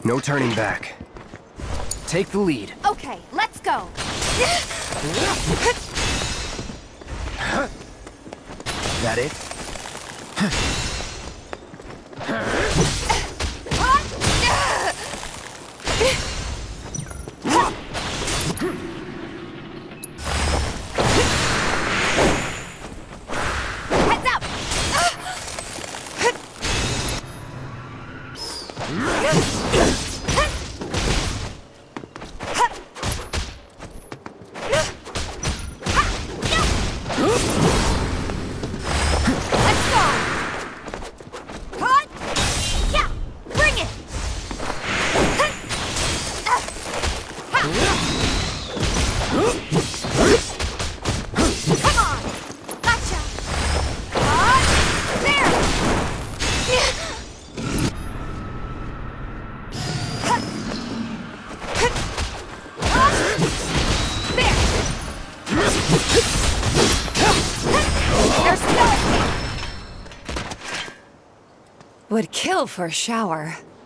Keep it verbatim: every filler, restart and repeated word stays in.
No turning back. Take the lead. Okay, let's go. That it? Heads up! Let's go! Hot! Yeah! Bring it! Come on! Gotcha! Hot! There! There! There's no escape! Would kill for a shower.